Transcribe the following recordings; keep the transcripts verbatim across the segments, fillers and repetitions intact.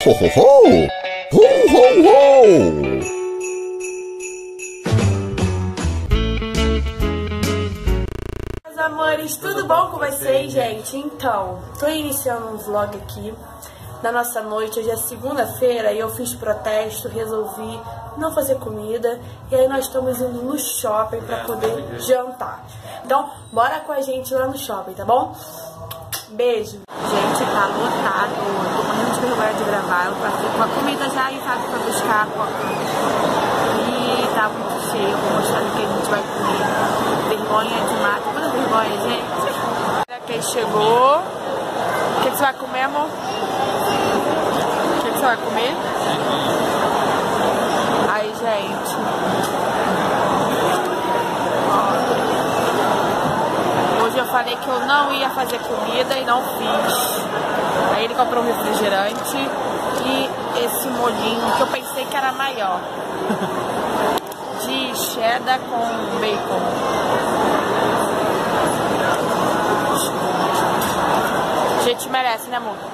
Ho, ho, ho! Ho, ho, ho! Meus amores, tudo bom com vocês, gente? Então, tô iniciando um vlog aqui da nossa noite. Hoje é segunda-feira e eu fiz protesto, resolvi não fazer comida. E aí nós estamos indo no shopping pra poder jantar. Então, bora com a gente lá no shopping, tá bom? Beijo. Gente, tá lotado. Eu tô morrendo de vergonha de gravar. Eu passei com a comida já e sabe pra buscar. E tá muito cheio. Eu vou mostrar o que a gente vai comer. Vergonha de mato. Muita vergonha, gente. Quem chegou? O que, que você vai comer, amor? O que, que você vai comer? Aí, gente. Hoje eu falei que eu não ia fazer comida e não fiz. Aí ele comprou um refrigerante e esse molhinho que eu pensei que era maior. De cheddar com bacon. A gente merece, né, amor?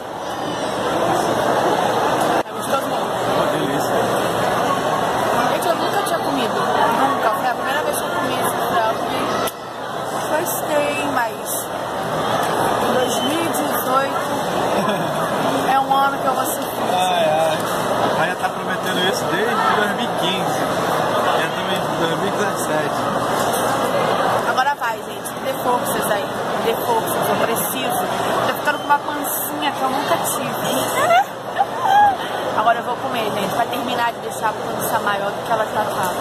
É gostoso mesmo. Uma delícia. Gente, eu nunca tinha comido. Nunca. Foi a primeira vez que eu comi esse frango e gostei, mas em dois mil e dezoito é um ano que eu vou sofrer. Ai, ai. A Raia tá prometendo isso desde dois mil e quinze. Eu também de dois mil e dezessete. Agora vai, gente. Dê forças aí. Dê forças. Eu preciso. Tô ficando com uma pancinha que eu nunca tive. Agora eu vou comer, gente. Pra terminar de deixar a pança maior do que ela já tá.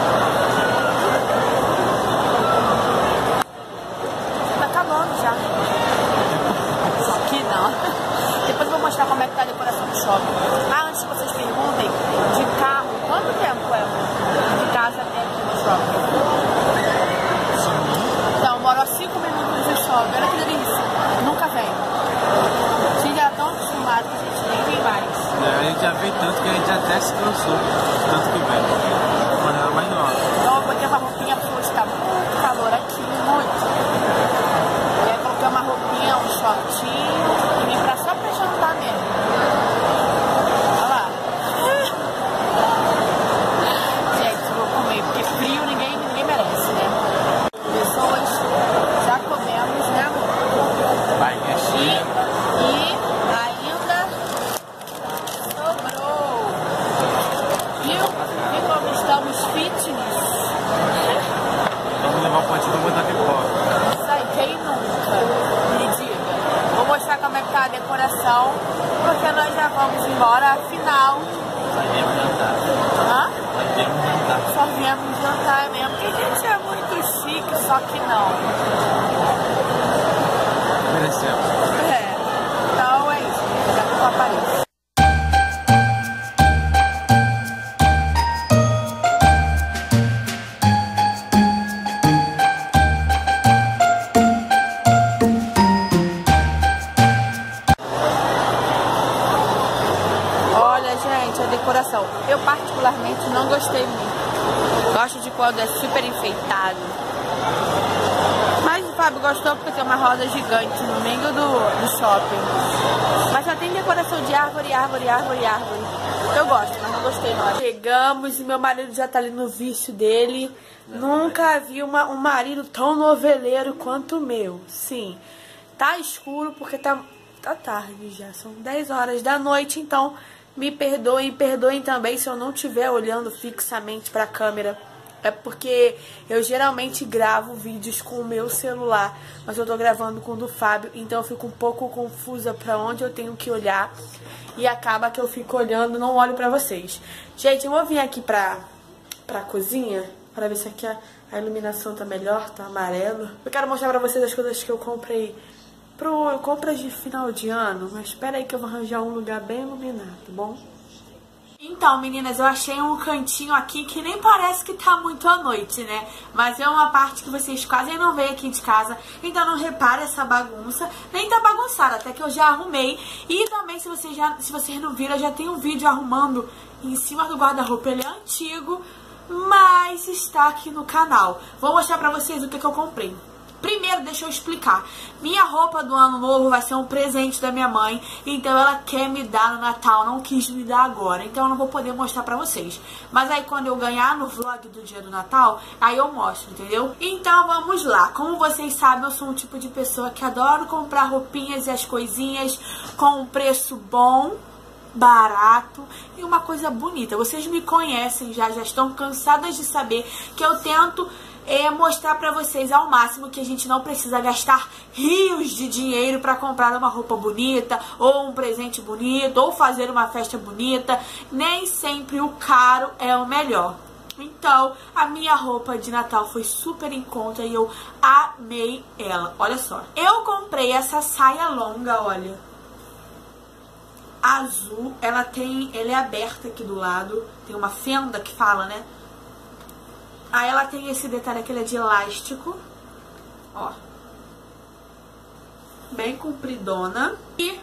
Tá acabando já. Só que não. Depois eu vou mostrar como é que tá a decoração do shopping. Ah, antes que vocês perguntem, de carro, quanto tempo é de casa até aqui no shopping? Então, eu moro a cinco minutos do shopping. Olha que delícia. Nunca vem. A gente já tá tão acostumado que a gente nem vem mais. É, a gente já veio tanto que a gente até se cansou. Tanto que vem. De maneira mais nova. Então eu botei uma roupinha porque hoje tá muito calor aqui, muito. E aí coloquei uma roupinha, um shortinho e vim pra só pra jantar mesmo. Olha lá. Gente, eu vou comer, porque frio ninguém, ninguém merece, né? Pessoas, já comemos, né, amor? Vai, minha E, cheia. e ainda sobrou. Viu? Viu como estamos fitness? Vamos levar um potinho pra botar pipoca. Isso aí, quem nunca? Me diga. Vou mostrar como é que tá a decoração, porque nós já vamos embora, afinal. Só viemos jantar. Hã? Só viemos jantar. Só viemos jantar mesmo, porque a gente é muito chique, só que não. Merecemos. É. Então é isso, daqui a pouco eu apareço. Olha, gente, a decoração. Eu particularmente não gostei muito. Gosto de quando é super enfeitado. Mas o Fábio gostou porque tem uma roda gigante no meio do, do shopping. Mas já tem decoração de árvore, árvore, árvore, árvore. Eu gosto, mas não gostei não. Chegamos e meu marido já tá ali no vício dele. Nunca vi uma, um marido tão noveleiro quanto o meu. Sim, tá escuro porque tá, tá tarde já. São dez horas da noite, então me perdoem e perdoem também se eu não estiver olhando fixamente pra câmera. É porque eu geralmente gravo vídeos com o meu celular, mas eu tô gravando com o do Fábio, então eu fico um pouco confusa pra onde eu tenho que olhar e acaba que eu fico olhando, não olho pra vocês. Gente, eu vou vir aqui pra, pra cozinha pra ver se aqui a, a iluminação tá melhor, tá amarelo. Eu quero mostrar pra vocês as coisas que eu comprei pro compras de final de ano, mas espera aí que eu vou arranjar um lugar bem iluminado, tá bom? Então, meninas, eu achei um cantinho aqui que nem parece que tá muito à noite, né? Mas é uma parte que vocês quase não veem aqui de casa. Então não repare essa bagunça. Nem tá bagunçada, até que eu já arrumei. E também, se vocês, já, se vocês não viram, eu já tenho um vídeo arrumando em cima do guarda-roupa. Ele é antigo, mas está aqui no canal. Vou mostrar pra vocês o que, que eu comprei. Primeiro, deixa eu explicar. Minha roupa do ano novo vai ser um presente da minha mãe, então ela quer me dar no Natal, não quis me dar agora, então eu não vou poder mostrar pra vocês. Mas aí quando eu ganhar no vlog do dia do Natal, aí eu mostro, entendeu? Então vamos lá. Como vocês sabem, eu sou um tipo de pessoa que adoro comprar roupinhas e as coisinhas com um preço bom, barato e uma coisa bonita. Vocês me conhecem já, já estão cansadas de saber que eu tento é, mostrar pra vocês ao máximo que a gente não precisa gastar rios de dinheiro pra comprar uma roupa bonita, ou um presente bonito, ou fazer uma festa bonita. Nem sempre o caro é o melhor. Então, a minha roupa de Natal foi super em conta e eu amei ela. Olha só, eu comprei essa saia longa, olha, azul, ela tem, ela é aberta aqui do lado, tem uma fenda que fala, né? Aí ela tem esse detalhe aqui, ele é de elástico, ó, bem compridona. E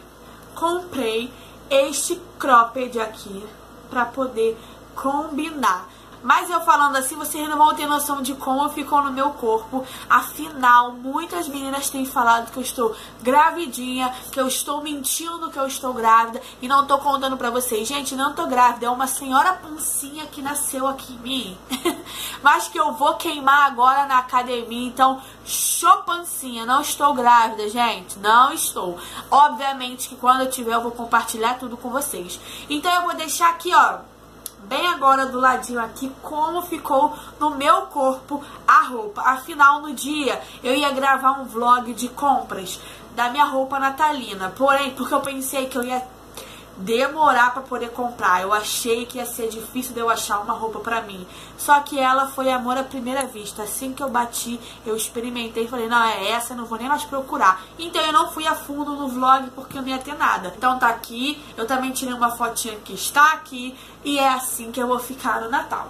comprei este cropped aqui pra poder combinar. Mas eu falando assim, vocês não vão ter noção de como ficou no meu corpo. Afinal, muitas meninas têm falado que eu estou gravidinha, que eu estou mentindo que eu estou grávida e não tô contando pra vocês. Gente, não tô grávida, é uma senhora pancinha que nasceu aqui em mim. Mas que eu vou queimar agora na academia, então, show pancinha, não estou grávida, gente, não estou. Obviamente que quando eu tiver eu vou compartilhar tudo com vocês. Então eu vou deixar aqui, ó, bem agora do ladinho aqui, como ficou no meu corpo a roupa. Afinal, no dia, eu ia gravar um vlog de compras da minha roupa natalina. Porém, porque eu pensei que eu ia demorar pra poder comprar. Eu achei que ia ser difícil de eu achar uma roupa pra mim. Só que ela foi amor à primeira vista. Assim que eu bati, eu experimentei e falei, não, é essa, eu não vou nem mais procurar. Então eu não fui a fundo no vlog porque eu não ia ter nada. Então tá aqui, eu também tirei uma fotinha que está aqui. E é assim que eu vou ficar no Natal.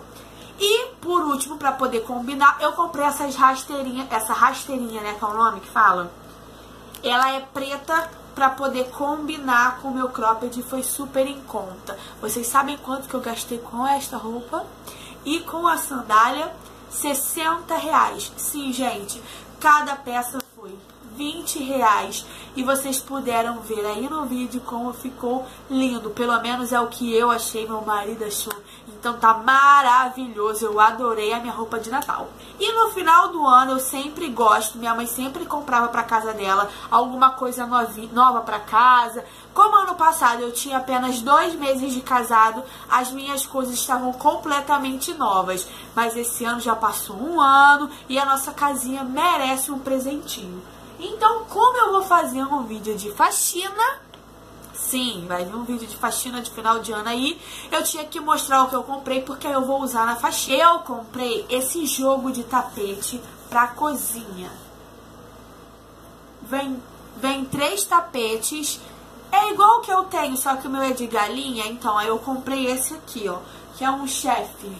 E por último, pra poder combinar, eu comprei essas rasteirinhas, essa rasteirinha, né, que é o nome que fala. Ela é preta, pra poder combinar com o meu cropped, e foi super em conta. Vocês sabem quanto que eu gastei com esta roupa? E com a sandália, sessenta reais. Sim, gente, cada peça foi vinte reais. E vocês puderam ver aí no vídeo como ficou lindo. Pelo menos é o que eu achei, meu marido achou. Então tá maravilhoso, eu adorei a minha roupa de Natal. E no final do ano eu sempre gosto, minha mãe sempre comprava pra casa dela alguma coisa novi, nova pra casa. Como ano passado eu tinha apenas dois meses de casado, as minhas coisas estavam completamente novas. Mas esse ano já passou um ano e a nossa casinha merece um presentinho. Então, como eu vou fazer um vídeo de faxina... Sim, vai vir um vídeo de faxina de final de ano aí. Eu tinha que mostrar o que eu comprei, porque eu vou usar na faxina. Eu comprei esse jogo de tapete pra cozinha. Vem, vem três tapetes. É igual o que eu tenho, só que o meu é de galinha. Então, aí eu comprei esse aqui, ó, que é um chefe.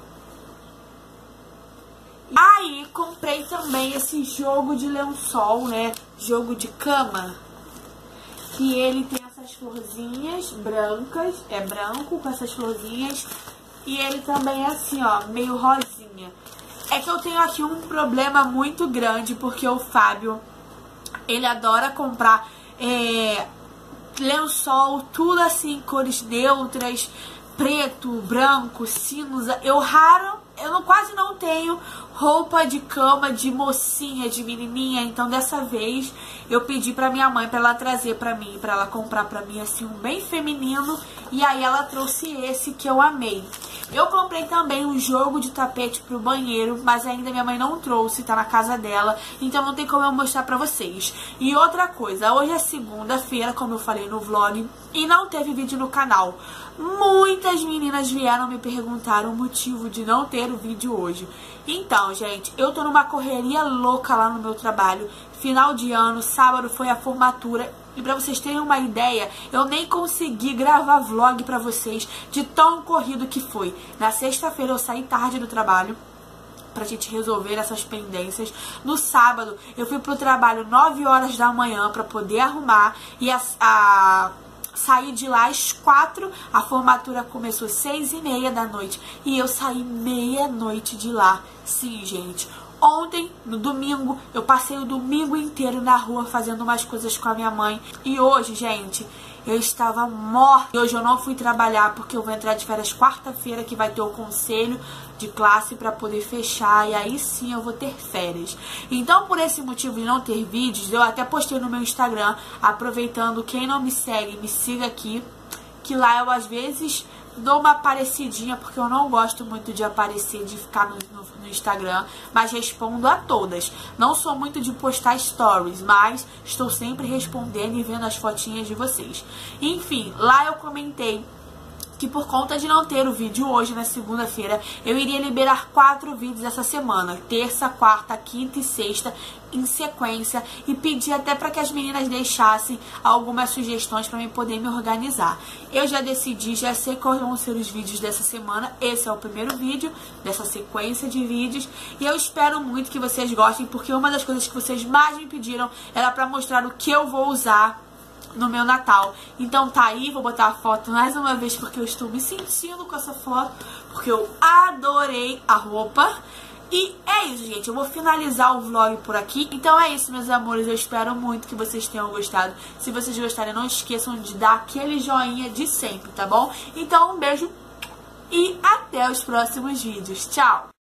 Aí, comprei também esse jogo de lençol, né? Jogo de cama. Que ele tem essas florzinhas brancas, é branco com essas florzinhas, e ele também é assim, ó, meio rosinha. É que eu tenho aqui um problema muito grande, porque o Fábio, ele adora comprar é, lençol, tudo assim, cores neutras, preto, branco, cinza. Eu raro, eu não, quase não tenho roupa de cama de mocinha, de menininha. Então dessa vez eu pedi pra minha mãe pra ela trazer pra mim, pra ela comprar pra mim assim um bem feminino. E aí ela trouxe esse que eu amei. Eu comprei também um jogo de tapete pro banheiro, mas ainda minha mãe não trouxe, tá na casa dela, então não tem como eu mostrar pra vocês. E outra coisa, hoje é segunda-feira, como eu falei no vlog, e não teve vídeo no canal. Muitas meninas vieram me perguntar o motivo de não ter o vídeo hoje. Então, gente, eu tô numa correria louca lá no meu trabalho. Final de ano, sábado foi a formatura. E pra vocês terem uma ideia, eu nem consegui gravar vlog pra vocês de tão corrido que foi. Na sexta-feira eu saí tarde do trabalho pra gente resolver essas pendências. No sábado eu fui pro trabalho nove horas da manhã pra poder arrumar. E a... a... saí de lá às quatro, a formatura começou às seis e meia da noite. E eu saí meia-noite de lá. Sim, gente. Ontem, no domingo, eu passei o domingo inteiro na rua fazendo umas coisas com a minha mãe. E hoje, gente, eu estava morta. E hoje eu não fui trabalhar porque eu vou entrar de férias quarta-feira, que vai ter o conselho de classe para poder fechar. E aí sim eu vou ter férias. Então, por esse motivo de não ter vídeos, eu até postei no meu Instagram, aproveitando, quem não me segue, me siga aqui, que lá eu às vezes dou uma aparecidinha, porque eu não gosto muito de aparecer, de ficar no, no, no Instagram, mas respondo a todas. Não sou muito de postar stories, mas estou sempre respondendo e vendo as fotinhas de vocês. Enfim, lá eu comentei que por conta de não ter o vídeo hoje, na segunda-feira, eu iria liberar quatro vídeos essa semana, terça, quarta, quinta e sexta, em sequência, e pedi até para que as meninas deixassem algumas sugestões para eu poder me organizar. Eu já decidi, já sei quais vão ser os vídeos dessa semana. Esse é o primeiro vídeo dessa sequência de vídeos, e eu espero muito que vocês gostem, porque uma das coisas que vocês mais me pediram era para mostrar o que eu vou usar no meu Natal. Então tá aí, vou botar a foto mais uma vez porque eu estou me sentindo com essa foto, porque eu adorei a roupa. E é isso, gente, eu vou finalizar o vlog por aqui. Então é isso, meus amores, eu espero muito que vocês tenham gostado. Se vocês gostarem, não esqueçam de dar aquele joinha de sempre, tá bom? Então um beijo e até os próximos vídeos. Tchau!